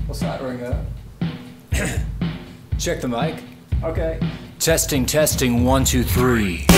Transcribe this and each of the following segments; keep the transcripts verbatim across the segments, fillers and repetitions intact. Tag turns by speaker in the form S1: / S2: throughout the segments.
S1: We'll side ring that.
S2: Check the mic.
S1: Okay.
S2: Testing, testing, one, two, three.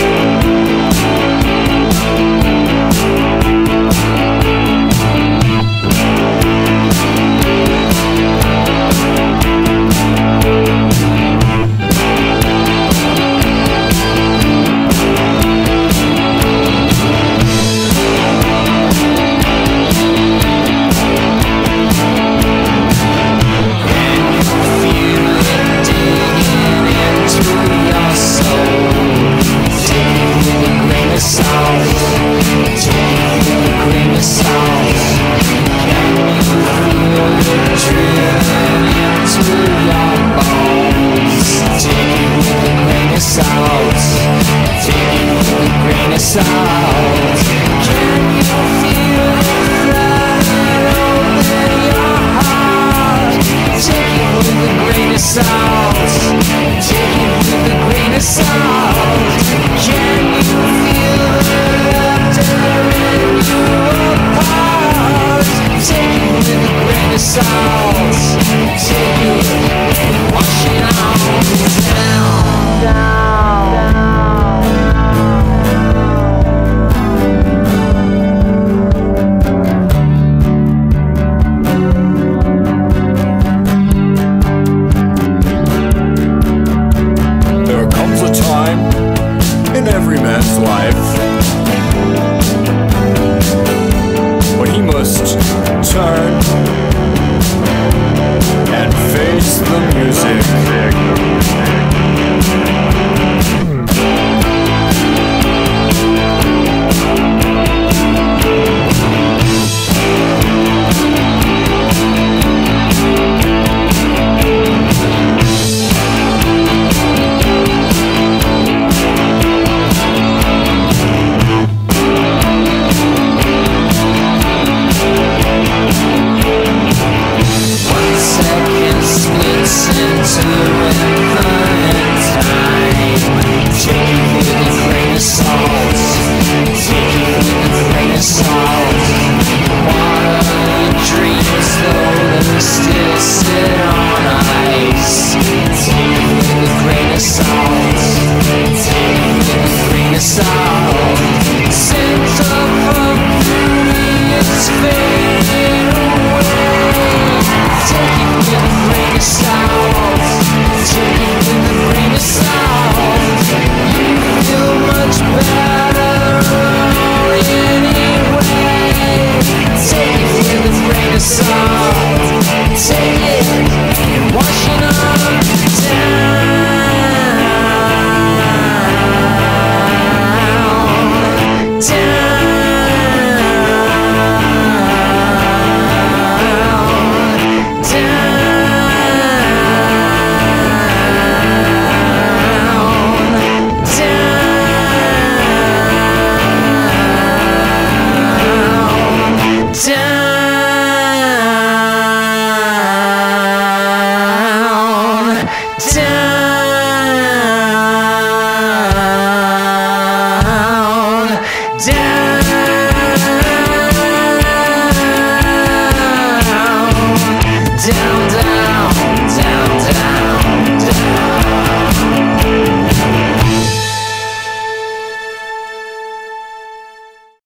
S2: Salt. Can you feel it right over your heart? Take it with a grain of salt. Take it with a grain of salt. Can you feel it tearing you apart? Take it with a grain of salt. Take it